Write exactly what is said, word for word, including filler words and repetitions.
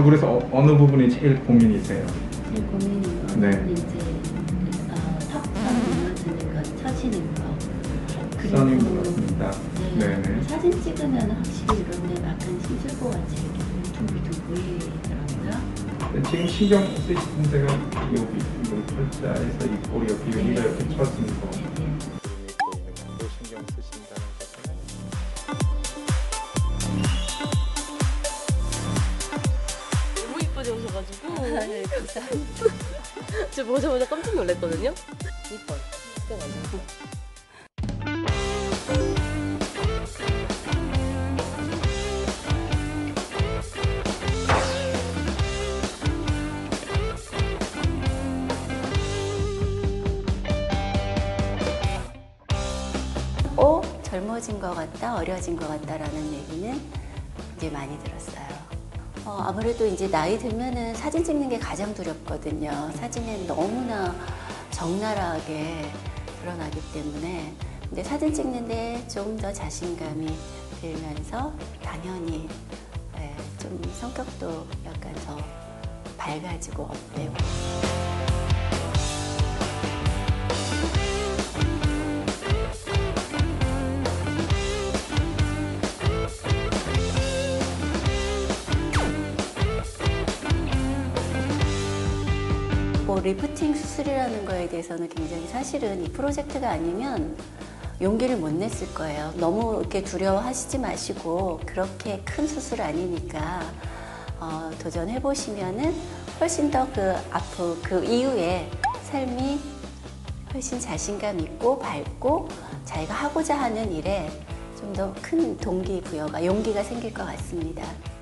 얼굴에서 어, 어느 부분이 제일 고민이세요? 제일 고민인 건 네. 이제 어, 턱선 무너지는 것, 처지는 거. 선이 그리고 무너집니다. 네, 네네. 사진 찍으면 확실히 이런데 약간 심술보 같이 이렇게 둥둥둥 보이더라고요. 네, 지금 신경 쓰이신 데가 여기 여기 팔자에서 이 꼬리 옆에 여기가 네. 이렇게 처진 거. 네, 네. 보이는 것도 신경 쓰신다는 거잖아요. 너무 이뻐지셔가지고 아, 네, 감사합니다. 저 보자마자 깜짝 놀랐거든요. 이뻐요. 진짜 많아요. 어? 젊어진 것 같다, 어려진 것 같다라는 얘기는 이제 많이 들었어요. 어, 아무래도 이제 나이 들면은 사진 찍는 게 가장 두렵거든요. 사진에 너무나 적나라하게 드러나기 때문에. 근데 사진 찍는데 좀 더 자신감이 들면서 당연히 예, 좀 성격도 약간 더 밝아지고 업되고. 뭐 리프팅 수술이라는 거에 대해서는 굉장히 사실은 이 프로젝트가 아니면 용기를 못 냈을 거예요. 너무 이렇게 두려워하시지 마시고 그렇게 큰 수술 아니니까 어, 도전해 보시면은 훨씬 더 그 앞으로 그 이후에 삶이 훨씬 자신감 있고 밝고 자기가 하고자 하는 일에 좀 더 큰 동기부여가 용기가 생길 것 같습니다.